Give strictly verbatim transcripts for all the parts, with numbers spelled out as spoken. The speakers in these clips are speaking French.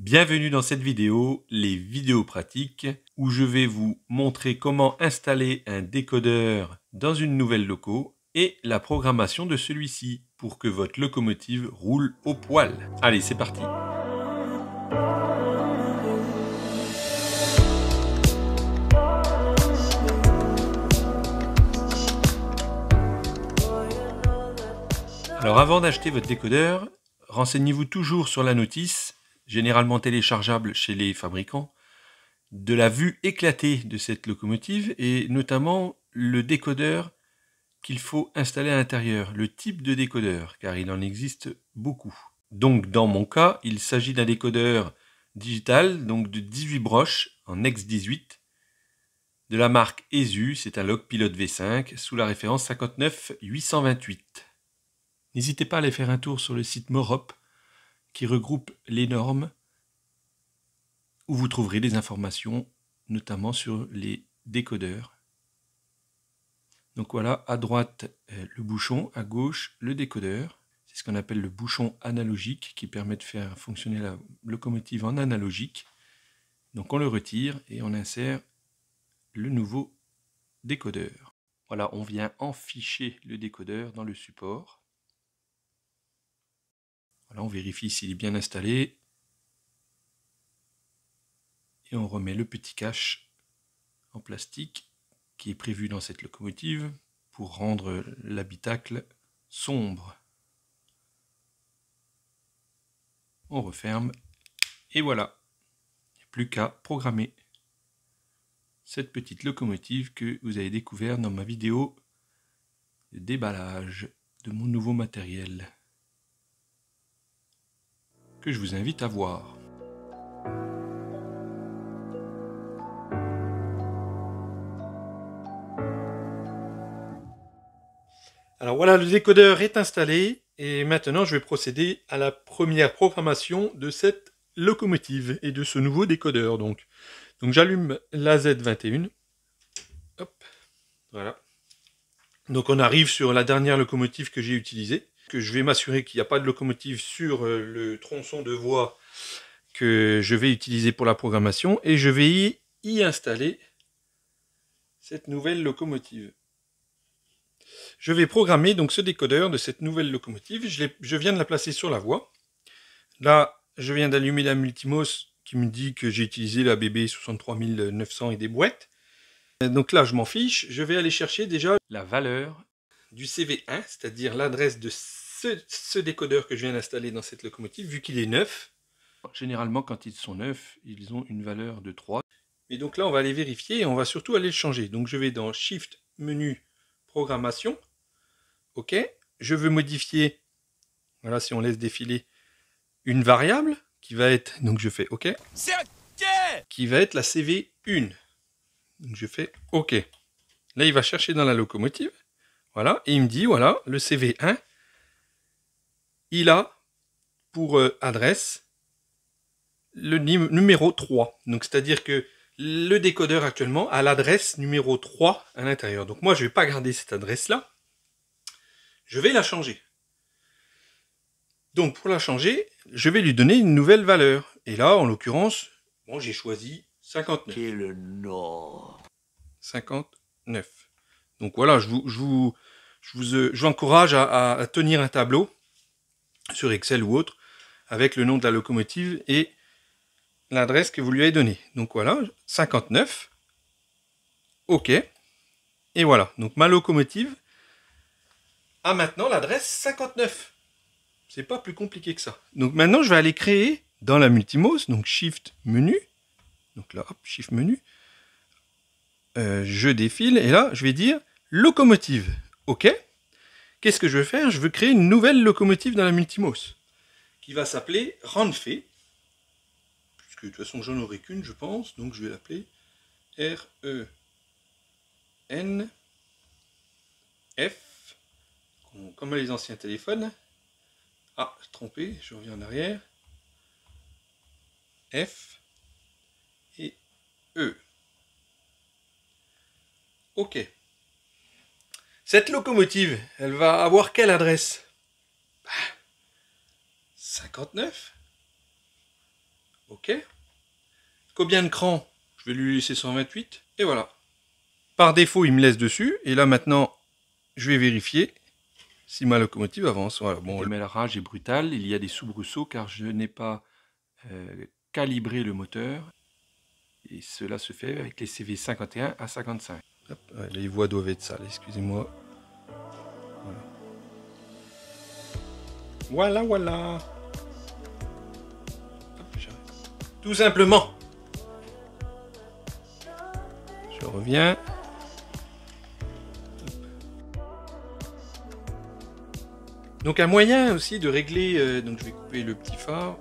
Bienvenue dans cette vidéo, les vidéos pratiques, où je vais vous montrer comment installer un décodeur dans une nouvelle loco et la programmation de celui-ci pour que votre locomotive roule au poil. Allez, c'est parti! Alors avant d'acheter votre décodeur, renseignez-vous toujours sur la notice, généralement téléchargeable chez les fabricants, de la vue éclatée de cette locomotive et notamment le décodeur qu'il faut installer à l'intérieur, le type de décodeur, car il en existe beaucoup. Donc dans mon cas, il s'agit d'un décodeur digital, donc de dix-huit broches en X dix-huit, de la marque ESU, c'est un Logpilote V cinq, sous la référence cinquante-neuf huit cent vingt-huit. N'hésitez pas à aller faire un tour sur le site Morop, qui regroupe les normes, où vous trouverez des informations, notamment sur les décodeurs. Donc voilà, à droite le bouchon, à gauche le décodeur. C'est ce qu'on appelle le bouchon analogique, qui permet de faire fonctionner la locomotive en analogique. Donc on le retire et on insère le nouveau décodeur. Voilà, on vient enficher le décodeur dans le support. Voilà, on vérifie s'il est bien installé. Et on remet le petit cache en plastique qui est prévu dans cette locomotive pour rendre l'habitacle sombre. On referme et voilà. Il n'y a plus qu'à programmer cette petite locomotive que vous avez découvert dans ma vidéo de déballage de mon nouveau matériel, que je vous invite à voir. Alors voilà, le décodeur est installé et maintenant je vais procéder à la première programmation de cette locomotive et de ce nouveau décodeur. Donc, donc j'allume la Z vingt et un. Hop, voilà. Donc on arrive sur la dernière locomotive que j'ai utilisée, que je vais m'assurer qu'il n'y a pas de locomotive sur le tronçon de voie que je vais utiliser pour la programmation, et je vais y, y installer cette nouvelle locomotive. Je vais programmer donc ce décodeur de cette nouvelle locomotive. Je, je viens de la placer sur la voie. Là, je viens d'allumer la Multimos qui me dit que j'ai utilisé la B B soixante-trois mille neuf cents et des boîtes. Donc là, je m'en fiche. Je vais aller chercher déjà la valeur du C V un, c'est-à-dire l'adresse de ce, ce décodeur que je viens d'installer dans cette locomotive, vu qu'il est neuf. Généralement, quand ils sont neufs, ils ont une valeur de trois. Et donc là, on va aller vérifier et on va surtout aller le changer. Donc je vais dans Shift, Menu, Programmation. OK. Je veux modifier, voilà, si on laisse défiler, une variable qui va être, donc je fais OK. C'est OK. Qui va être la C V un. Donc je fais OK. Là, il va chercher dans la locomotive. Voilà. Et il me dit, voilà, le C V un, il a pour euh, adresse le numéro trois. Donc c'est-à-dire que le décodeur actuellement a l'adresse numéro trois à l'intérieur. Donc moi, je ne vais pas garder cette adresse-là. Je vais la changer. Donc pour la changer, je vais lui donner une nouvelle valeur. Et là, en l'occurrence, bon, j'ai choisi cinquante-neuf. Quel nom. cinquante-neuf. Donc voilà, je vous, je vous, je vous, je vous encourage à, à tenir un tableau sur Excel ou autre avec le nom de la locomotive et l'adresse que vous lui avez donnée. Donc voilà, cinquante-neuf. OK. Et voilà, donc ma locomotive a maintenant l'adresse cinquante-neuf. C'est pas plus compliqué que ça. Donc maintenant, je vais aller créer dans la Multimos, donc Shift Menu. Donc là, hop, Shift Menu. Euh, je défile et là, je vais dire locomotive. OK. Qu'est-ce que je veux faire? Je veux créer une nouvelle locomotive dans la Multimos qui va s'appeler Renfe. Puisque de toute façon, j'en aurai qu'une, je pense. Donc je vais l'appeler R E N F, comme les anciens téléphones. Ah, trompé, je reviens en arrière. F et E. OK. Cette locomotive, elle va avoir quelle adresse? Bah, cinquante-neuf. Ok. Combien de crans? Je vais lui laisser cent vingt-huit. Et voilà. Par défaut, il me laisse dessus. Et là, maintenant, je vais vérifier si ma locomotive avance. Voilà. Bon, le démarrage est brutal. Il y a des soubresauts car je n'ai pas euh, calibré le moteur. Et cela se fait avec les C V cinquante et un à cinquante-cinq. Hop, ouais, les voies doivent être sales, excusez-moi. Voilà, voilà. voilà. Hop, tout simplement. Je reviens. Donc un moyen aussi de régler, euh, donc je vais couper le petit phare.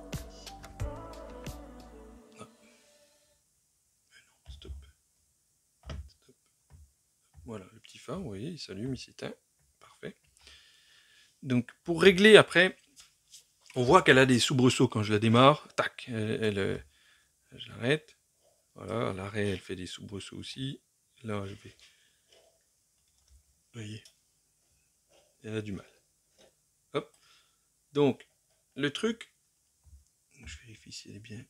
Non. Stop. Stop. Voilà, le petit phare, vous voyez, il s'allume, il s'éteint. Parfait. Donc pour régler après, on voit qu'elle a des soubresauts quand je la démarre. Tac, elle, elle, elle je l'arrête. Voilà, à l'arrêt, elle fait des soubresauts aussi. Là, je vais... Vous voyez, elle a du mal. Hop. Donc, le truc, je vérifie si elle est bien.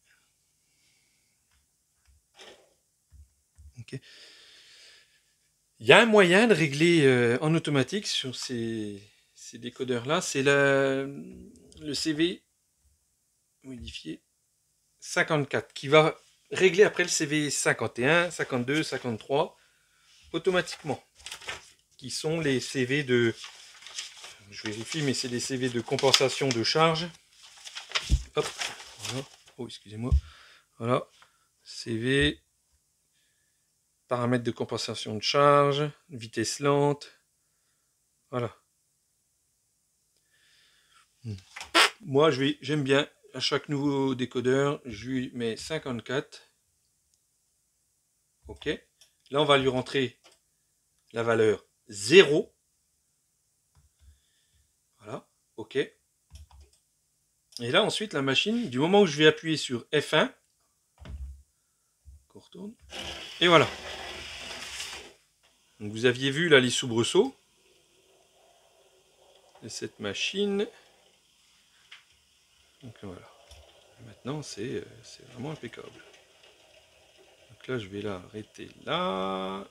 Ok. Il y a un moyen de régler euh, en automatique sur ces, ces décodeurs-là. C'est le C V modifié cinquante-quatre qui va régler après le C V cinquante et un, cinquante-deux, cinquante-trois automatiquement. Qui sont les C V de... Je vérifie, mais c'est des C V de compensation de charge. Hop, voilà. Oh, excusez-moi. Voilà. C V. Paramètres de compensation de charge. Vitesse lente. Voilà. Hmm. Moi, je vais, j'aime bien, à chaque nouveau décodeur, je lui mets cinquante-quatre. Ok. Là, on va lui rentrer la valeur zéro. Voilà. Ok. Et là, ensuite, la machine, du moment où je vais appuyer sur F un, qu'on retourne, et voilà. Donc, vous aviez vu là les soubresauts de cette machine. Donc voilà. Maintenant, c'est vraiment impeccable. Donc là, je vais l'arrêter là.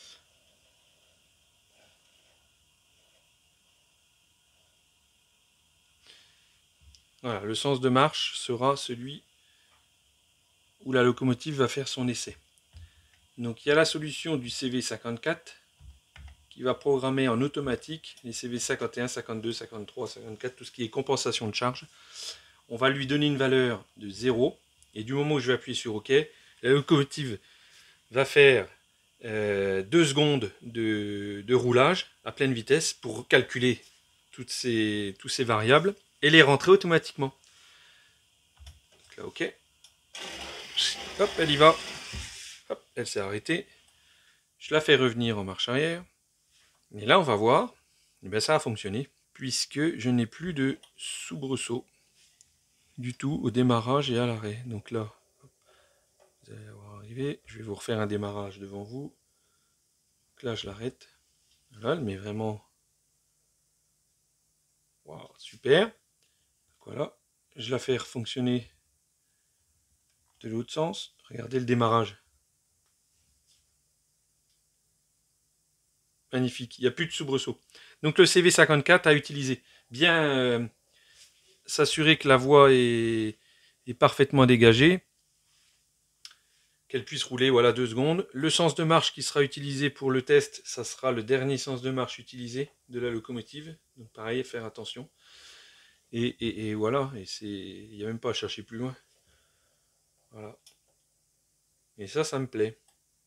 Voilà, le sens de marche sera celui où la locomotive va faire son essai. Donc il y a la solution du C V cinquante-quatre qui va programmer en automatique les C V cinquante et un, cinquante-deux, cinquante-trois, cinquante-quatre, tout ce qui est compensation de charge. On va lui donner une valeur de zéro et du moment où je vais appuyer sur OK, la locomotive va faire euh, deux secondes de, de roulage à pleine vitesse pour calculer toutes ces, toutes ces variables et les rentrer automatiquement. Donc là, OK. Hop, elle y va. Hop, elle s'est arrêtée. Je la fais revenir en marche arrière. Et là, on va voir. Et bien, ça a fonctionné puisque je n'ai plus de soubresaut du tout au démarrage et à l'arrêt. Donc là, vous allez voir arriver. Je vais vous refaire un démarrage devant vous. Donc là, je l'arrête. Voilà, mais vraiment... Wow, super. Voilà. Je la fais fonctionner de l'autre sens. Regardez le démarrage. Magnifique. Il n'y a plus de soubresaut. Donc le C V cinquante-quatre à utiliser. Bien euh, s'assurer que la voie est, est parfaitement dégagée. Qu'elle puisse rouler voilà, deux secondes. Le sens de marche qui sera utilisé pour le test, ça sera le dernier sens de marche utilisé de la locomotive. Donc pareil, faire attention. Et, et, et voilà, et c'est, il n'y a même pas à chercher plus loin. Voilà. Et ça, ça me plaît.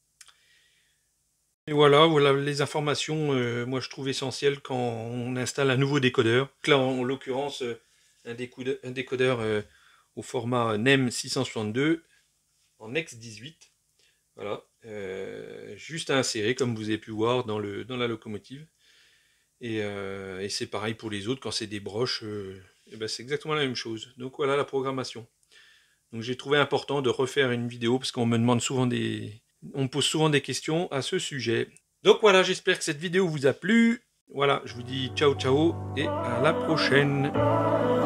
Et voilà, voilà les informations, euh, moi je trouve essentielles quand on installe un nouveau décodeur. Donc là, en, en l'occurrence, un décodeur, un décodeur euh, au format N E M six cent soixante-deux en X dix-huit. Voilà, euh, juste à insérer, comme vous avez pu voir dans, le, dans la locomotive. Et, euh, et c'est pareil pour les autres, quand c'est des broches, euh, et ben c'est exactement la même chose. Donc voilà la programmation. Donc j'ai trouvé important de refaire une vidéo parce qu'on me demande souvent des... On me pose souvent des questions à ce sujet. Donc voilà, j'espère que cette vidéo vous a plu. Voilà, je vous dis ciao ciao et à la prochaine.